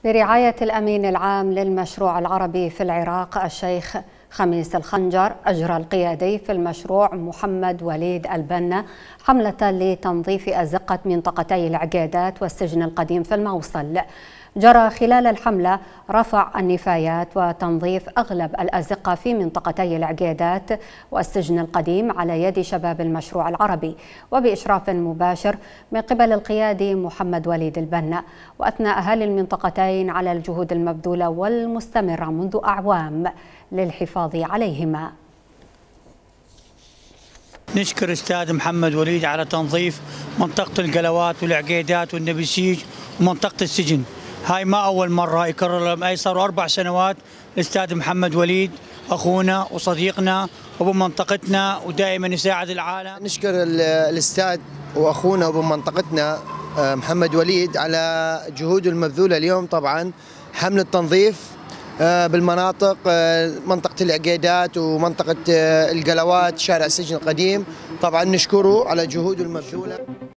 برعاية الأمين العام للمشروع العربي في العراق الشيخ خميس الخنجر، أجرى القيادي في المشروع محمد وليد البنا حملة لتنظيف أزقة منطقتي العقيدات والسجن القديم في الموصل. جرى خلال الحملة رفع النفايات وتنظيف أغلب الأزقة في منطقتي العقيدات والسجن القديم على يد شباب المشروع العربي وبإشراف مباشر من قبل القيادي محمد وليد البنا. وأثنى أهالي المنطقتين على الجهود المبذولة والمستمرة منذ أعوام للحفاظ عليهما. نشكر أستاذ محمد وليد على تنظيف منطقة القلوات والعقيدات والنبسيج ومنطقة السجن. هاي ما أول مرة يكرر، ما صاروا 4 سنوات. الأستاذ محمد وليد أخونا وصديقنا وابو منطقتنا ودائما يساعد العالم. نشكر الأستاذ وأخونا وابو منطقتنا محمد وليد على جهوده المبذولة اليوم. طبعا حملة تنظيف بالمناطق، منطقة العقيدات ومنطقة القلوات شارع السجن القديم. طبعا نشكره على جهوده المبذولة.